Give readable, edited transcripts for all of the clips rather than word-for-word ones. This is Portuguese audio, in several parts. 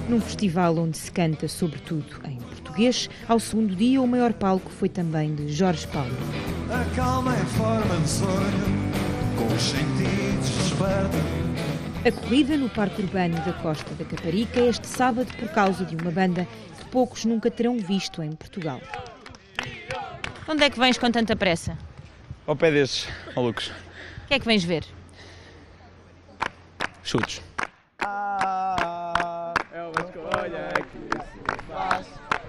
Num festival onde se canta sobretudo em português, ao segundo dia o maior palco foi também de Jorge Paulo. A calma é forma de sonho, com os sentidos desperta. A corrida no Parque Urbano da Costa da Caparica é este sábado por causa de uma banda que poucos nunca terão visto em Portugal. Onde é que vens com tanta pressa? Ao pé destes malucos. O que é que vens ver? Chutes. É uma escolha que se faz.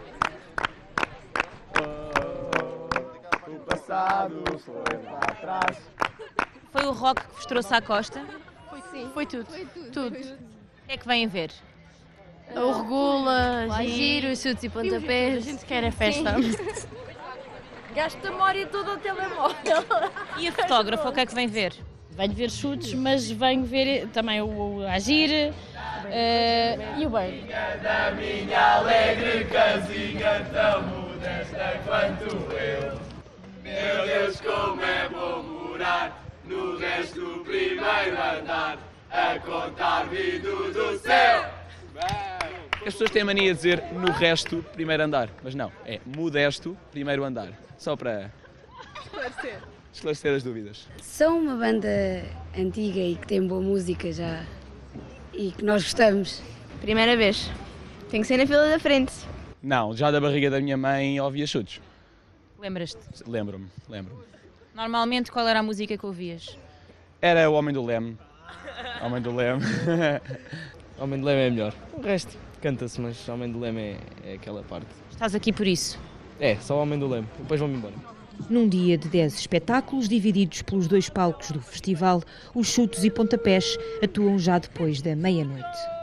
O passado foi lá atrás. Foi o rock que vos trouxe à costa? Sim. Foi tudo. Tudo. O que é que vêm ver? O regula, o giro, os chutes e pontapés. A gente quer a festa. Gasto a memória toda ao telemóvel. E a fotógrafa, o que é que vem ver? Venho ver chutes, mas venho ver também o agir e o bem. Da minha alegre casinha tão modesta quanto eu. Meu Deus, como é bom morar no resto do primeiro andar, a contar vidros do céu. As pessoas têm a mania de dizer no resto primeiro andar, mas não, é modesto primeiro andar. Só para esclarecer as dúvidas. São uma banda antiga e que tem boa música já e que nós gostamos. Primeira vez. Tem que ser na fila da frente. Não, já da barriga da minha mãe ouvia chutes. Lembras-te? Lembro-me. Normalmente, qual era a música que ouvias? Era o Homem do Leme. Homem do Leme. Homem do Leme é melhor. O resto canta-se, mas Homem do Leme é aquela parte. Estás aqui por isso? É, só o Homem do Leme. Depois vamos embora. Num dia de 10 espetáculos, divididos pelos 2 palcos do festival, os chutes e pontapés atuam já depois da meia-noite.